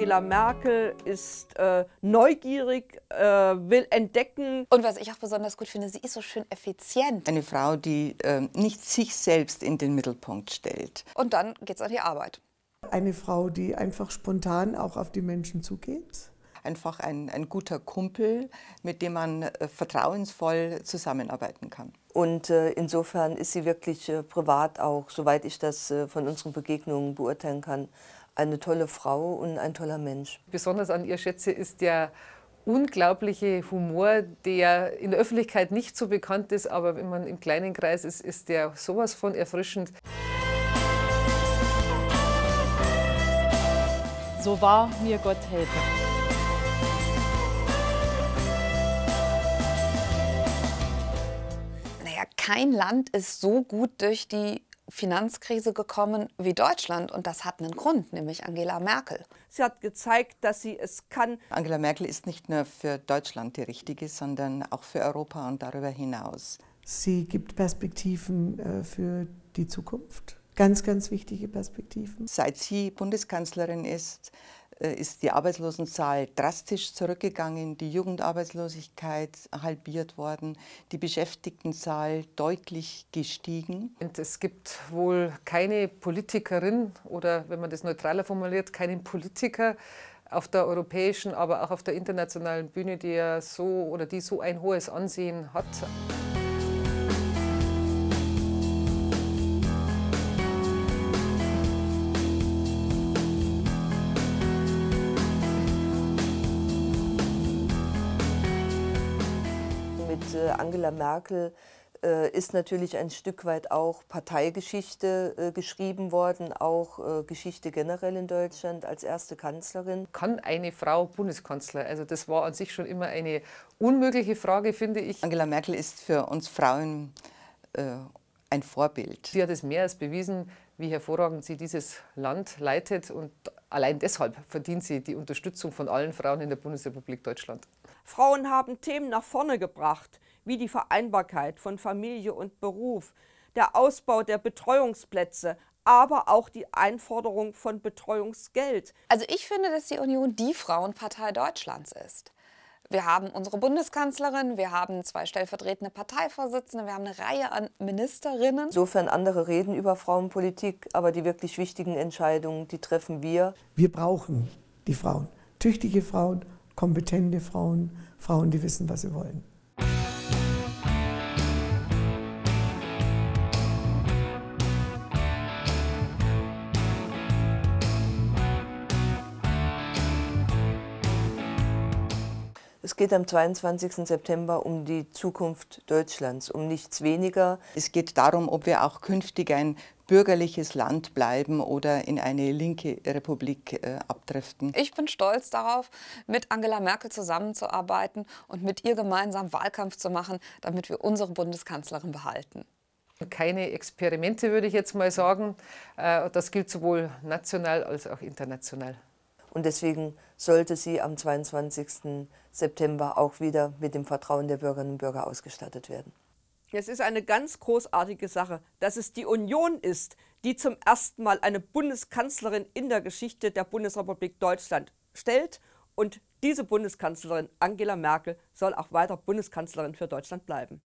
Angela Merkel ist neugierig, will entdecken. Und was ich auch besonders gut finde, sie ist so schön effizient. Eine Frau, die nicht sich selbst in den Mittelpunkt stellt. Und dann geht's an die Arbeit. Eine Frau, die einfach spontan auch auf die Menschen zugeht. Einfach ein guter Kumpel, mit dem man vertrauensvoll zusammenarbeiten kann. Und insofern ist sie wirklich privat auch, soweit ich das von unseren Begegnungen beurteilen kann, eine tolle Frau und ein toller Mensch. Besonders an ihr schätze ist der unglaubliche Humor, der in der Öffentlichkeit nicht so bekannt ist, aber wenn man im kleinen Kreis ist, ist der sowas von erfrischend. So wahr mir Gott helfe. Naja, kein Land ist so gut durch die Finanzkrise gekommen wie Deutschland. Und das hat einen Grund, nämlich Angela Merkel. Sie hat gezeigt, dass sie es kann. Angela Merkel ist nicht nur für Deutschland die richtige, sondern auch für Europa und darüber hinaus. Sie gibt Perspektiven für die Zukunft. Ganz, ganz wichtige Perspektiven. Seit sie Bundeskanzlerin ist die Arbeitslosenzahl drastisch zurückgegangen, die Jugendarbeitslosigkeit halbiert worden, die Beschäftigtenzahl deutlich gestiegen. Und es gibt wohl keine Politikerin oder, wenn man das neutraler formuliert, keinen Politiker auf der europäischen, aber auch auf der internationalen Bühne, die so ein hohes Ansehen hat. Mit Angela Merkel ist natürlich ein Stück weit auch Parteigeschichte geschrieben worden, auch Geschichte generell in Deutschland als erste Kanzlerin. Kann eine Frau Bundeskanzler? Also das war an sich schon immer eine unmögliche Frage, finde ich. Angela Merkel ist für uns Frauen ein Vorbild. Sie hat es mehr als bewiesen, wie hervorragend sie dieses Land leitet, und allein deshalb verdient sie die Unterstützung von allen Frauen in der Bundesrepublik Deutschland. Frauen haben Themen nach vorne gebracht, wie die Vereinbarkeit von Familie und Beruf, der Ausbau der Betreuungsplätze, aber auch die Einforderung von Betreuungsgeld. Also ich finde, dass die Union die Frauenpartei Deutschlands ist. Wir haben unsere Bundeskanzlerin, wir haben 2 stellvertretende Parteivorsitzende, wir haben eine Reihe an Ministerinnen. Insofern andere reden über Frauenpolitik, aber die wirklich wichtigen Entscheidungen, die treffen wir. Wir brauchen die Frauen. Tüchtige Frauen, kompetente Frauen, Frauen, die wissen, was sie wollen. Es geht am 22. September um die Zukunft Deutschlands, um nichts weniger. Es geht darum, ob wir auch künftig ein bürgerliches Land bleiben oder in eine linke Republik abdriften. Ich bin stolz darauf, mit Angela Merkel zusammenzuarbeiten und mit ihr gemeinsam Wahlkampf zu machen, damit wir unsere Bundeskanzlerin behalten. Keine Experimente, würde ich jetzt mal sagen. Das gilt sowohl national als auch international. Und deswegen sollte sie am 22. September auch wieder mit dem Vertrauen der Bürgerinnen und Bürger ausgestattet werden. Es ist eine ganz großartige Sache, dass es die Union ist, die zum ersten Mal eine Bundeskanzlerin in der Geschichte der Bundesrepublik Deutschland stellt. Und diese Bundeskanzlerin Angela Merkel soll auch weiter Bundeskanzlerin für Deutschland bleiben.